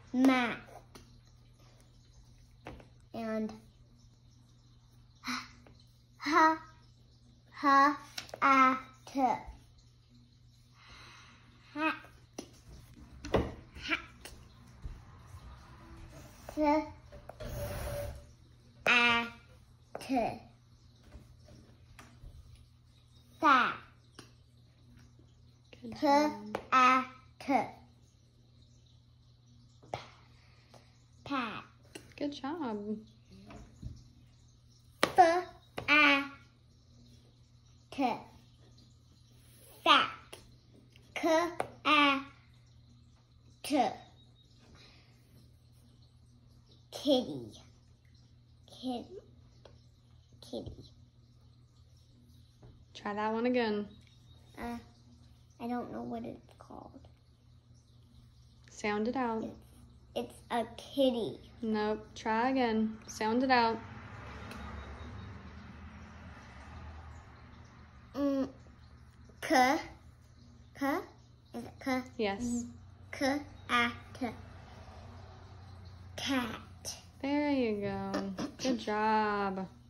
Math. And hat. Hat. Fat. Good job. Pat. Good job. Fat. Kitty. Kitty. Try that one again. I don't know what it's called. Sound it out. It's a kitty. Nope. Try again. Sound it out. K. Is it K? Yes. Cat. There you go. Good job.